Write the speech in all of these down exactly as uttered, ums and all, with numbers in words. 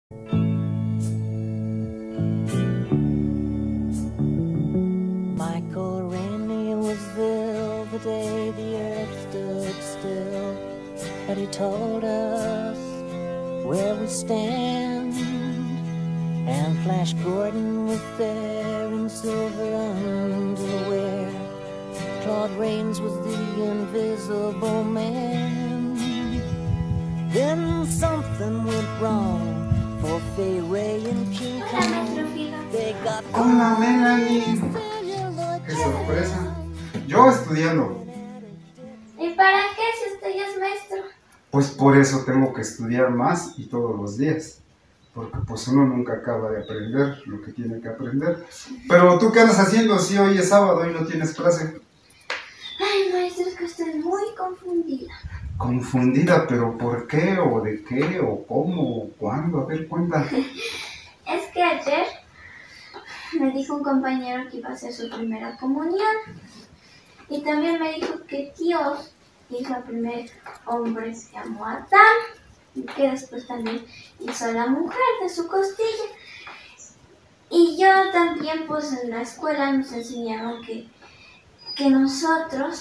Michael Rainey was there the day the earth stood still, but he told us where we stand. And Flash Gordon was there in silver underwear. Claude Rains was the invisible man. Then something went wrong for Fay Ray and King Kong. They got Hola, Melanie. Qué sorpresa. Yo estudiando. ¿Y para qué si usted ya es maestro? Pues por eso tengo que estudiar más y todos los días. Porque pues uno nunca acaba de aprender lo que tiene que aprender. Pero ¿tú qué andas haciendo si hoy es sábado y no tienes clase? Ay, maestro, es que estoy muy confundida. Confundida, pero ¿por qué? ¿O de qué? ¿O cómo? ¿O cuándo? A ver, cuenta. Es que ayer me dijo un compañero que iba a hacer su primera comunión. Y también me dijo que Dios hizo al primer hombre, se llamó Adán, y que después también hizo a la mujer de su costilla. Y yo también, pues en la escuela nos enseñaron que, que nosotros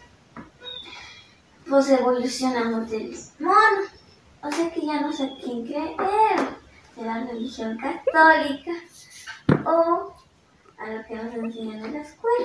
pues evolucionamos del mono. O sea que ya no sé a quién creer, de la religión católica o a lo que nos enseñan en la escuela.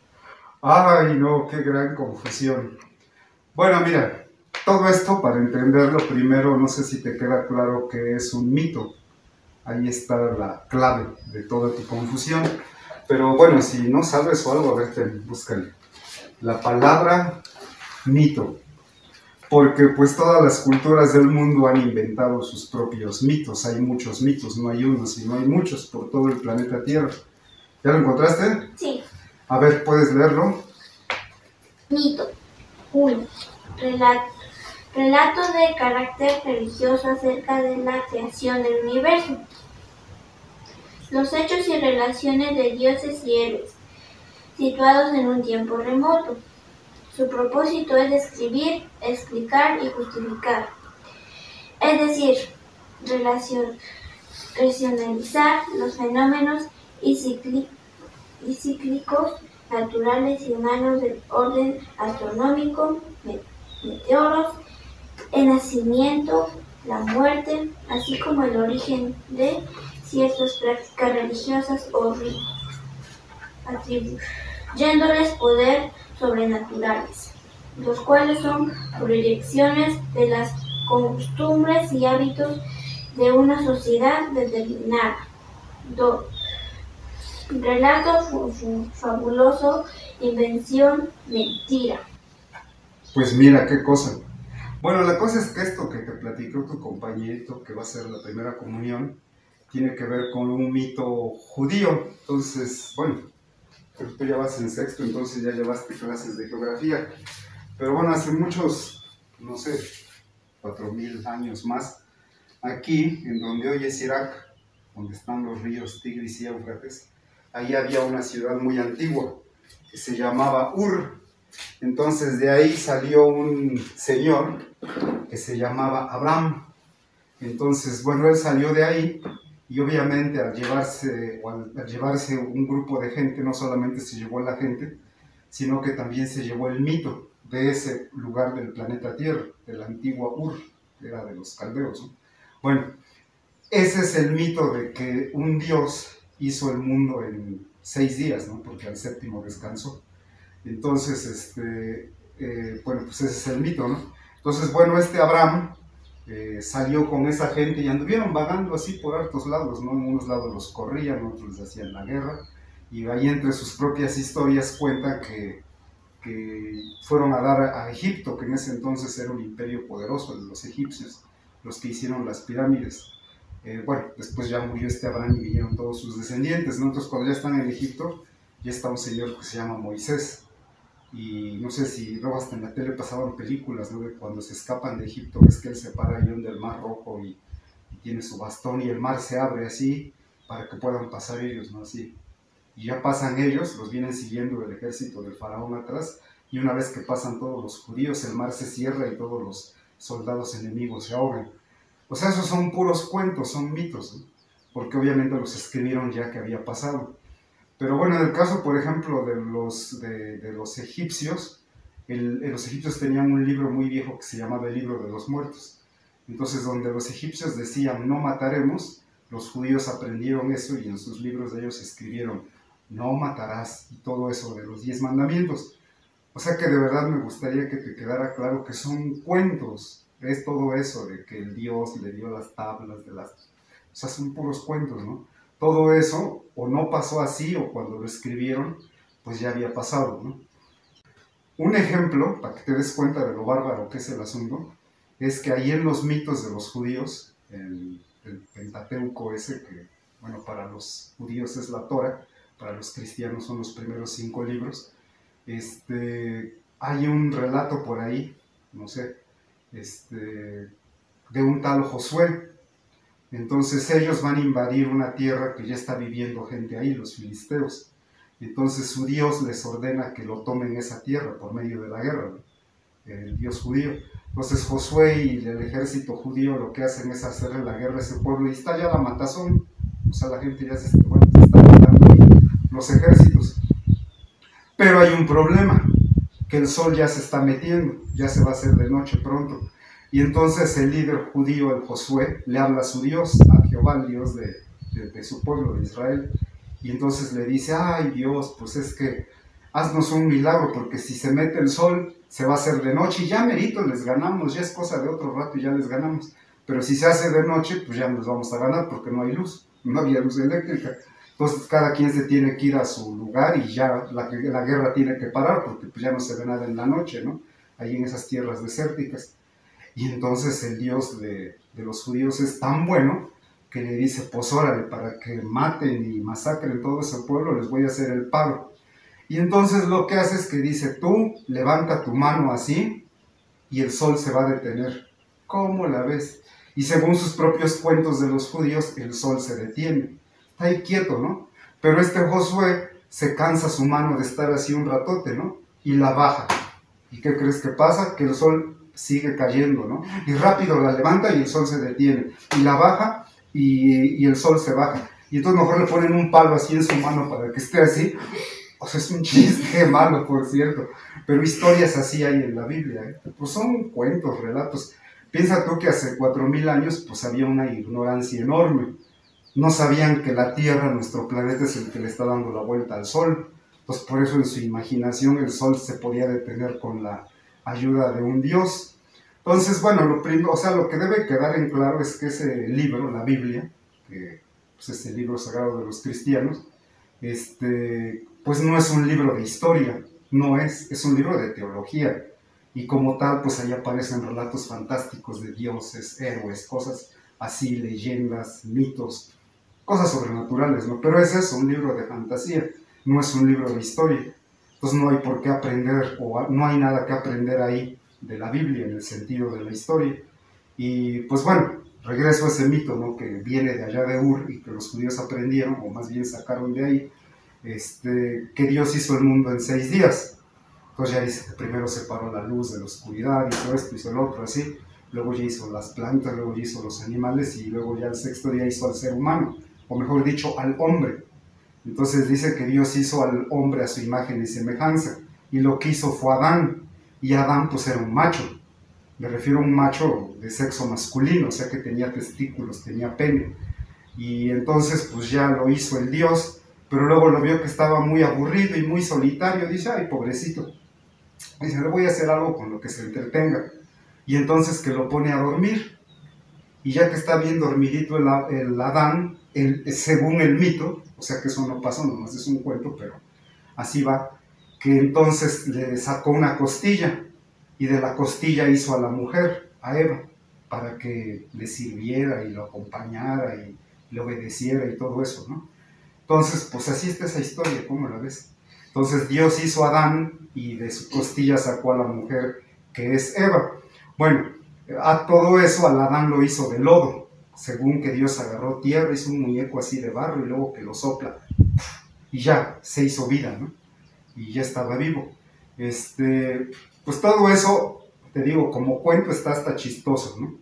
Ay, no, qué gran confusión. Bueno, mira, todo esto para entenderlo primero, no sé si te queda claro que es un mito. Ahí está la clave de toda tu confusión. Pero bueno, si no sabes o algo, a ver, te búscale. La palabra mito. Porque pues todas las culturas del mundo han inventado sus propios mitos. Hay muchos mitos, no hay uno, sino hay muchos por todo el planeta Tierra. ¿Ya lo encontraste? Sí. A ver, ¿puedes leerlo? Mito. uno. Relato. Relato de carácter religioso acerca de la creación del universo. Los hechos y relaciones de dioses y héroes, situados en un tiempo remoto. Su propósito es describir, explicar y justificar. Es decir, relacion, racionalizar los fenómenos y, cicli, y cíclicos naturales y humanos del orden astronómico, meteoros, el nacimiento, la muerte, así como el origen de ciertas prácticas religiosas o ritos, atribuyéndoles poder sobrenaturales, los cuales son proyecciones de las costumbres y hábitos de una sociedad determinada. dos. Relato fabuloso, invención, mentira. Pues mira, qué cosa. Bueno, la cosa es que esto que te platicó tu compañerito, que va a ser la primera comunión, tiene que ver con un mito judío. Entonces, bueno, tú ya vas en sexto, entonces ya llevaste clases de geografía. Pero bueno, hace muchos, no sé, cuatro mil años más, aquí, en donde hoy es Irak, donde están los ríos Tigris y Éufrates, ahí había una ciudad muy antigua que se llamaba Ur. Entonces de ahí salió un señor que se llamaba Abraham. Entonces, bueno, él salió de ahí y obviamente al llevarse, o al, al llevarse un grupo de gente, no solamente se llevó la gente, sino que también se llevó el mito de ese lugar del planeta Tierra, de la antigua Ur, que era de los caldeos, ¿no? Bueno, ese es el mito de que un dios hizo el mundo en seis días, ¿no? Porque al séptimo descansó. Entonces, este, eh, bueno, pues ese es el mito, ¿no? Entonces, bueno, este Abraham eh, salió con esa gente y anduvieron vagando así por hartos lados, ¿no? En unos lados los corrían, en otros les hacían la guerra, y ahí entre sus propias historias cuenta que, que fueron a dar a Egipto, que en ese entonces era un imperio poderoso, de los egipcios, los que hicieron las pirámides. Eh, bueno, después ya murió este Abraham y vinieron todos sus descendientes, ¿no? Entonces cuando ya están en Egipto, ya está un señor que se llama Moisés, y no sé si luego hasta en la tele pasaban películas, ¿no? De cuando se escapan de Egipto, ves que él se para ahí donde el mar rojo y, y tiene su bastón y el mar se abre así para que puedan pasar ellos, ¿no? Así. Y ya pasan ellos, los vienen siguiendo el ejército del faraón atrás, y una vez que pasan todos los judíos, el mar se cierra y todos los soldados enemigos se ahogan. O sea, esos son puros cuentos, son mitos, ¿no? Porque obviamente los escribieron ya que había pasado. Pero bueno, en el caso, por ejemplo, de los, de, de los egipcios, el, los egipcios tenían un libro muy viejo que se llamaba el Libro de los Muertos. Entonces, donde los egipcios decían no mataremos, los judíos aprendieron eso y en sus libros de ellos escribieron no matarás y todo eso de los diez mandamientos. O sea que de verdad me gustaría que te quedara claro que son cuentos, es todo eso de que el Dios le dio las tablas de las... O sea, son puros cuentos, ¿no? Todo eso o no pasó así o cuando lo escribieron, pues ya había pasado, ¿no? Un ejemplo, para que te des cuenta de lo bárbaro que es el asunto, es que ahí en los mitos de los judíos, el, el Pentateuco ese que, bueno, para los judíos es la Torá, para los cristianos son los primeros cinco libros, este, hay un relato por ahí, no sé, este, de un tal Josué. Entonces ellos van a invadir una tierra que ya está viviendo gente ahí, los filisteos. Entonces su Dios les ordena que lo tomen esa tierra por medio de la guerra, ¿no? El Dios judío. Entonces Josué y el ejército judío lo que hacen es hacerle la guerra a ese pueblo y está ya la matazón. O sea, la gente ya se, bueno, se está matando los ejércitos. Pero hay un problema, que el sol ya se está metiendo, ya se va a hacer de noche pronto. Y entonces el líder judío, el Josué, le habla a su Dios, a Jehová, el Dios de, de, de su pueblo, de Israel. Y entonces le dice, ay Dios, pues es que haznos un milagro, porque si se mete el sol, se va a hacer de noche y ya merito les ganamos, ya es cosa de otro rato y ya les ganamos. Pero si se hace de noche, pues ya nos vamos a ganar porque no hay luz, no había luz eléctrica. Entonces cada quien se tiene que ir a su lugar y ya la, la guerra tiene que parar porque pues ya no se ve nada en la noche, ¿no? Ahí en esas tierras desérticas. Y entonces el Dios de, de los judíos es tan bueno que le dice, pues órale, para que maten y masacren todo ese pueblo, les voy a hacer el paro. Y entonces lo que hace es que dice, tú levanta tu mano así y el sol se va a detener. ¿Cómo la ves? Y según sus propios cuentos de los judíos, el sol se detiene. Está ahí quieto, ¿no? Pero este Josué se cansa su mano de estar así un ratote, ¿no? Y la baja. ¿Y qué crees que pasa? Que el sol sigue cayendo, ¿no? Y rápido la levanta y el sol se detiene. Y la baja y, y el sol se baja. Y entonces mejor le ponen un palo así en su mano para que esté así. O sea, es un chiste malo, por cierto. Pero historias así hay en la Biblia, ¿eh? Pues son cuentos, relatos. Piensa tú que hace cuatro mil años pues había una ignorancia enorme. No sabían que la Tierra, nuestro planeta, es el que le está dando la vuelta al Sol. Pues por eso en su imaginación el Sol se podía detener con la ayuda de un Dios. Entonces, bueno, lo, primero, o sea, lo que debe quedar en claro es que ese libro, la Biblia, que pues, es el libro sagrado de los cristianos, este, pues no es un libro de historia, no es, es un libro de teología. Y como tal, pues ahí aparecen relatos fantásticos de dioses, héroes, cosas así, leyendas, mitos, cosas sobrenaturales, ¿no? Pero es eso, un libro de fantasía, no es un libro de historia. Entonces no hay por qué aprender, o no hay nada que aprender ahí de la Biblia en el sentido de la historia. Y pues bueno, regreso a ese mito, ¿no? Que viene de allá de Ur y que los judíos aprendieron, o más bien sacaron de ahí, este, que Dios hizo el mundo en seis días. Entonces ya dice que primero separó la luz de la oscuridad, hizo esto, hizo el otro, así. Luego ya hizo las plantas, luego ya hizo los animales y luego ya el sexto día hizo al ser humano, o mejor dicho, al hombre. Entonces dice que Dios hizo al hombre a su imagen y semejanza, y lo que hizo fue Adán, y Adán pues era un macho. Me refiero a un macho de sexo masculino, o sea que tenía testículos, tenía pene. Y entonces pues ya lo hizo el Dios, pero luego lo vio que estaba muy aburrido y muy solitario, dice, ay, pobrecito. Dice, le voy a hacer algo con lo que se entretenga. Y entonces que lo pone a dormir. Y ya que está bien dormidito el, el Adán, el, según el mito, o sea que eso no pasó, nomás es un cuento, pero así va, que entonces le sacó una costilla, y de la costilla hizo a la mujer, a Eva, para que le sirviera y lo acompañara y le obedeciera y todo eso, ¿no? Entonces, pues así está esa historia, ¿cómo la ves? Entonces Dios hizo a Adán y de su costilla sacó a la mujer que es Eva. Bueno, a todo eso al Adán lo hizo de lodo, según que Dios agarró tierra, hizo un muñeco así de barro y luego que lo sopla y ya se hizo vida, ¿no? Y ya estaba vivo. Este, pues todo eso, te digo, como cuento está hasta chistoso, ¿no?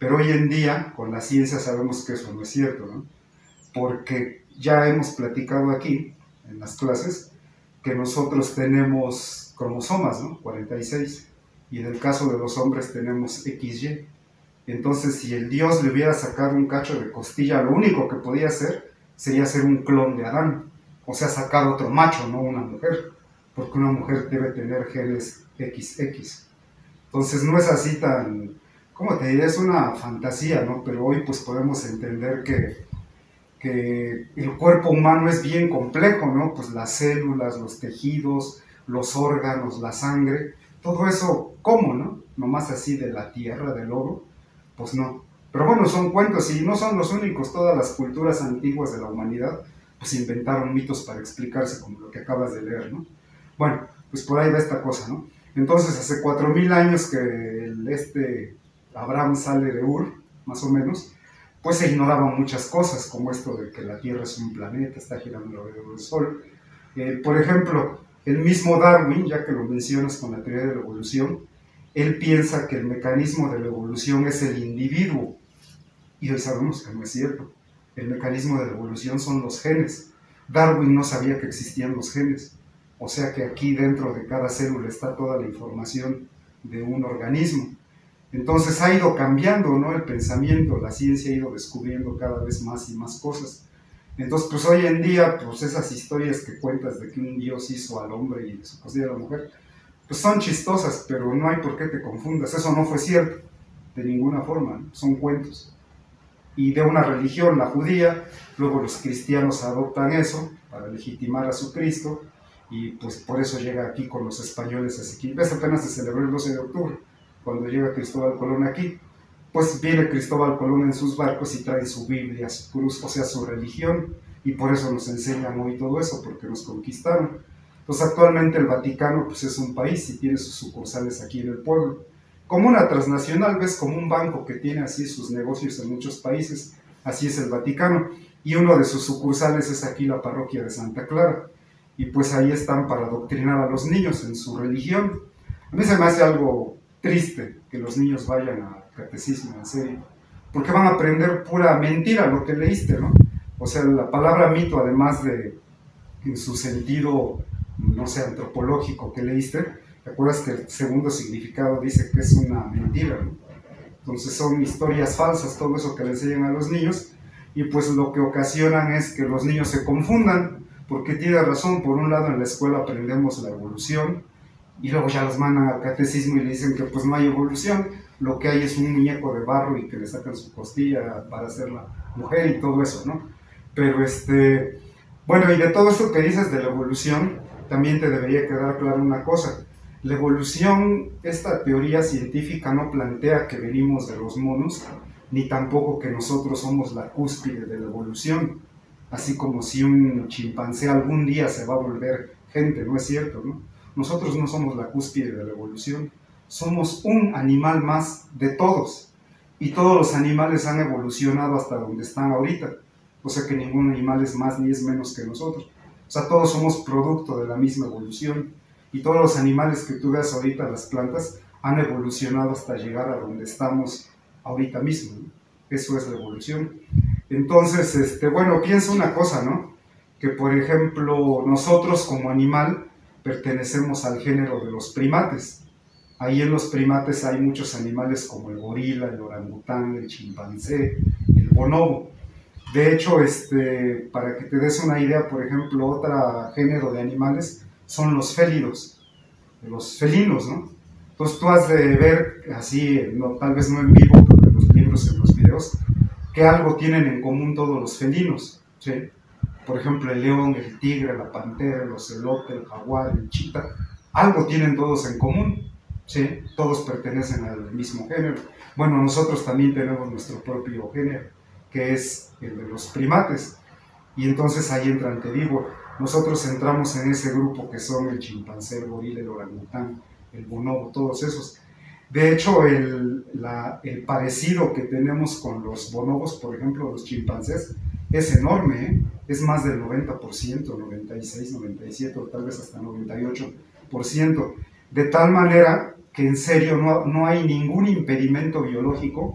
Pero hoy en día, con la ciencia, sabemos que eso no es cierto, ¿no? Porque ya hemos platicado aquí, en las clases, que nosotros tenemos cromosomas, ¿no? cuarenta y seis, y en el caso de los hombres tenemos equis ye. Entonces, si el Dios le hubiera sacado un cacho de costilla, lo único que podía hacer sería ser un clon de Adán, o sea, sacar otro macho, no una mujer, porque una mujer debe tener genes equis equis. Entonces, no es así tan, ¿cómo te diré? Es una fantasía, ¿no? Pero hoy pues podemos entender que, que el cuerpo humano es bien complejo, ¿no? Pues las células, los tejidos, los órganos, la sangre, todo eso, ¿cómo, no? Nomás así de la tierra, del oro, pues no. Pero bueno, son cuentos y no son los únicos. Todas las culturas antiguas de la humanidad pues inventaron mitos para explicarse, como lo que acabas de leer, ¿no? Bueno, pues por ahí va esta cosa, ¿no? Entonces, hace cuatro mil años que el, este Abraham sale de Ur, más o menos, pues se ignoraban muchas cosas, como esto de que la Tierra es un planeta, está girando alrededor del Sol. Eh, por ejemplo, el mismo Darwin, ya que lo mencionas con la teoría de la evolución, él piensa que el mecanismo de la evolución es el individuo, y hoy sabemos que no es cierto. El mecanismo de la evolución son los genes. Darwin no sabía que existían los genes, o sea que aquí dentro de cada célula está toda la información de un organismo. Entonces ha ido cambiando, ¿no? El pensamiento, la ciencia ha ido descubriendo cada vez más y más cosas. Entonces, pues hoy en día, pues esas historias que cuentas de que un Dios hizo al hombre y de su cosilla a la mujer, pues son chistosas, pero no hay por qué te confundas. Eso no fue cierto, de ninguna forma, ¿no? Son cuentos. Y de una religión, la judía, luego los cristianos adoptan eso para legitimar a su Cristo, y pues por eso llega aquí con los españoles. Así que ves, apenas se celebró el doce de octubre, cuando llega Cristóbal Colón aquí. Pues viene Cristóbal Colón en sus barcos y trae su Biblia, su cruz, o sea, su religión, y por eso nos enseñan hoy todo eso, porque nos conquistaron. Pues actualmente el Vaticano pues es un país y tiene sus sucursales aquí en el pueblo. Como una transnacional, ves, como un banco que tiene así sus negocios en muchos países, así es el Vaticano, y uno de sus sucursales es aquí la parroquia de Santa Clara, y pues ahí están para adoctrinar a los niños en su religión. A mí se me hace algo triste que los niños vayan a catecismo, en serio, porque van a aprender pura mentira, lo que leíste, ¿no? O sea, la palabra mito, además de en su sentido, no sé, antropológico que leíste, ¿te acuerdas que el segundo significado dice que es una mentira, ¿no? Entonces son historias falsas, todo eso que le enseñan a los niños, y pues lo que ocasionan es que los niños se confundan, porque tiene razón. Por un lado, en la escuela aprendemos la evolución, y luego ya los mandan al catecismo y le dicen que pues no hay evolución, lo que hay es un muñeco de barro y que le sacan su costilla para hacerla mujer y todo eso, ¿no? Pero este, bueno, y de todo esto que dices de la evolución, también te debería quedar claro una cosa. La evolución, esta teoría científica no plantea que venimos de los monos, ni tampoco que nosotros somos la cúspide de la evolución, así como si un chimpancé algún día se va a volver gente, no es cierto, ¿no? Nosotros no somos la cúspide de la evolución, somos un animal más de todos, y todos los animales han evolucionado hasta donde están ahorita, o sea que ningún animal es más ni es menos que nosotros, o sea, todos somos producto de la misma evolución, y todos los animales que tú ves ahorita, las plantas, han evolucionado hasta llegar a donde estamos ahorita mismo, ¿no? Eso es la evolución. Entonces, este, bueno, piensa una cosa, ¿no? Que por ejemplo, nosotros como animal pertenecemos al género de los primates. Ahí en los primates hay muchos animales como el gorila, el orangután, el chimpancé, el bonobo. De hecho, este, para que te des una idea, por ejemplo, otro género de animales son los félidos, los felinos, ¿no? Entonces tú has de ver así, no, tal vez no en vivo, pero en los libros, en los videos, que algo tienen en común todos los felinos, ¿sí? Por ejemplo, el león, el tigre, la pantera, el ocelote, el jaguar, el chita, algo tienen todos en común, ¿sí? Todos pertenecen al mismo género. Bueno, nosotros también tenemos nuestro propio género, que es el de los primates, y entonces ahí entran, te digo, nosotros entramos en ese grupo que son el chimpancé, el gorila, el orangután, el bonobo, todos esos. De hecho, el, la, el parecido que tenemos con los bonobos, por ejemplo, los chimpancés, es enorme, ¿eh? Es más del noventa por ciento, noventa y seis, noventa y siete, o tal vez hasta noventa y ocho por ciento. De tal manera que en serio no, no hay ningún impedimento biológico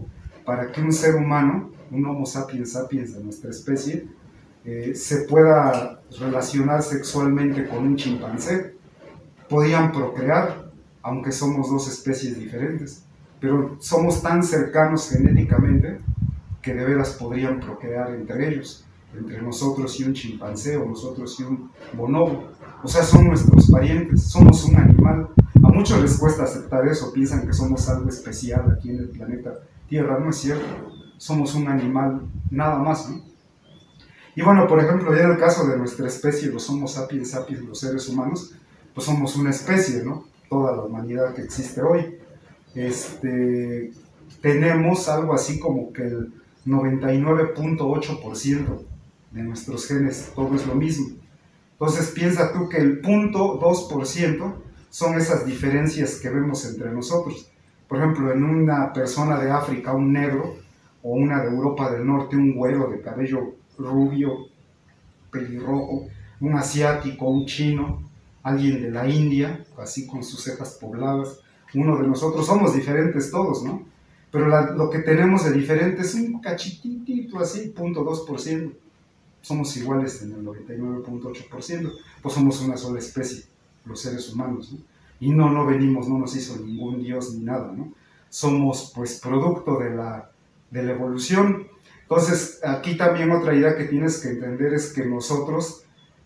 para que un ser humano, un Homo sapiens sapiens de nuestra especie, eh, se pueda relacionar sexualmente con un chimpancé. Podían procrear, aunque somos dos especies diferentes, pero somos tan cercanos genéticamente que de veras podrían procrear entre ellos, entre nosotros y un chimpancé o nosotros y un bonobo. O sea, son nuestros parientes, somos un animal. A muchos les cuesta aceptar eso, piensan que somos algo especial aquí en el planeta Tierra. No es cierto, somos un animal nada más, ¿no? Y bueno, por ejemplo, ya en el caso de nuestra especie, los Homo sapiens sapiens, los seres humanos, pues somos una especie, ¿no? Toda la humanidad que existe hoy. Este, tenemos algo así como que el noventa y nueve punto ocho por ciento de nuestros genes, todo es lo mismo. Entonces piensa tú que el cero punto dos por ciento son esas diferencias que vemos entre nosotros. Por ejemplo, en una persona de África, un negro, o una de Europa del Norte, un güero de cabello rubio, pelirrojo, un asiático, un chino, alguien de la India, así con sus cejas pobladas, uno de nosotros, somos diferentes todos, ¿no? Pero la, lo que tenemos de diferente es un cachitito así, cero punto dos por ciento. Somos iguales en el noventa y nueve punto ocho por ciento, pues somos una sola especie, los seres humanos, ¿no? Y no, no venimos, no nos hizo ningún dios ni nada, ¿no? Somos pues producto de la, de la evolución. Entonces, aquí también otra idea que tienes que entender es que nosotros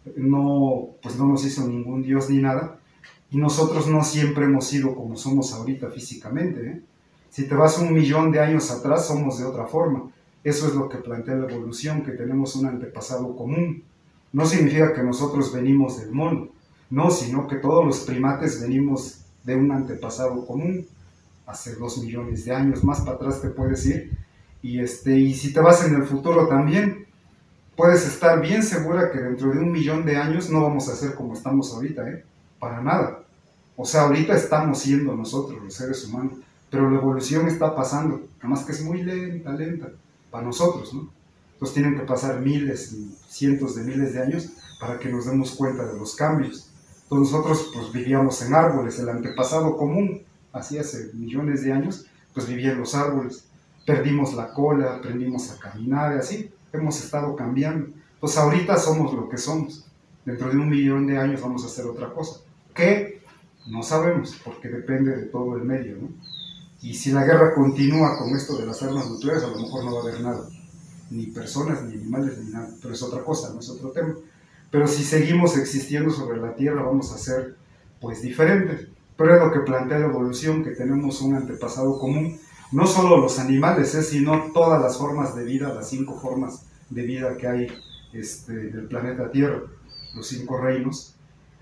no, pues no nos hizo ningún dios ni nada, y nosotros no siempre hemos sido como somos ahorita físicamente, ¿eh? Si te vas un millón de años atrás, somos de otra forma. Eso es lo que plantea la evolución, que tenemos un antepasado común. No significa que nosotros venimos del mono, no, sino que todos los primates venimos de un antepasado común, hace dos millones de años, más para atrás te puedes ir. Y, este, y si te vas en el futuro también, puedes estar bien segura que dentro de un millón de años no vamos a ser como estamos ahorita, ¿eh? Para nada. O sea, ahorita estamos siendo nosotros, los seres humanos, pero la evolución está pasando, nada más que es muy lenta, lenta, para nosotros, ¿no? Entonces tienen que pasar miles y cientos de miles de años para que nos demos cuenta de los cambios. Entonces nosotros pues vivíamos en árboles, el antepasado común, así hace millones de años, pues vivía en los árboles. Perdimos la cola, aprendimos a caminar, y así hemos estado cambiando. Entonces ahorita somos lo que somos. Dentro de un millón de años vamos a hacer otra cosa. ¿Qué? No sabemos, porque depende de todo el medio, ¿no? Y si la guerra continúa con esto de las armas nucleares, a lo mejor no va a haber nada. Ni personas, ni animales, ni nada. Pero es otra cosa, no es otro tema. Pero si seguimos existiendo sobre la Tierra, vamos a ser, pues, diferentes. Pero es lo que plantea la evolución, que tenemos un antepasado común. No solo los animales, ¿eh? Sino todas las formas de vida, las cinco formas de vida que hay este, del planeta Tierra, los cinco reinos,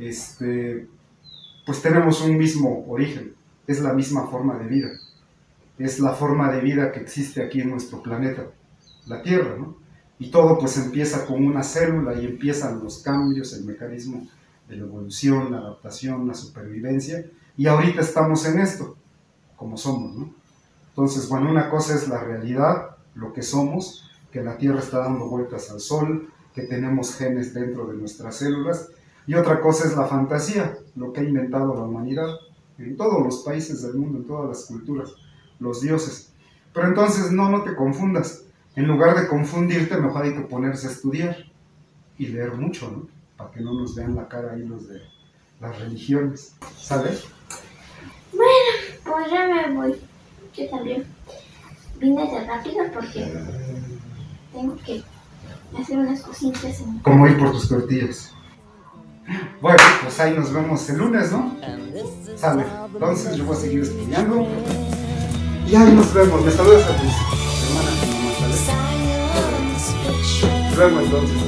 este, pues tenemos un mismo origen, es la misma forma de vida, es la forma de vida que existe aquí en nuestro planeta, la Tierra, ¿no? Y todo pues empieza con una célula y empiezan los cambios, el mecanismo de la evolución, la adaptación, la supervivencia, y ahorita estamos en esto, como somos, ¿no? Entonces, bueno, una cosa es la realidad, lo que somos, que la Tierra está dando vueltas al Sol, que tenemos genes dentro de nuestras células, y otra cosa es la fantasía, lo que ha inventado la humanidad, en todos los países del mundo, en todas las culturas, los dioses. Pero entonces, no, no te confundas, en lugar de confundirte, mejor hay que ponerse a estudiar, y leer mucho, ¿no? Para que no nos vean la cara ahí los de las religiones, ¿sabes? Bueno, pues ya me voy. Yo también vine de rápido porque tengo que hacer unas cositas en mi Como ir por tus tortillas. Bueno, pues ahí nos vemos el lunes, ¿no? Sale. Entonces yo voy a seguir estudiando. Y ahí nos vemos. Me saludas a tus hermanas y mamá, ¿sale? Luego entonces.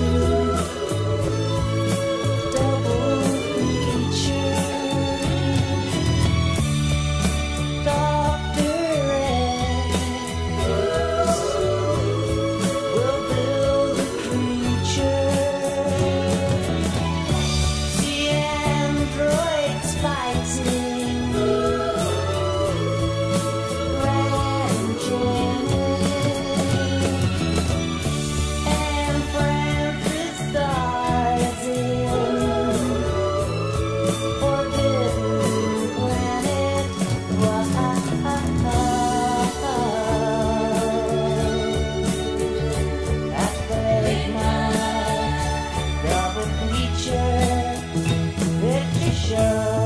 Friend creation.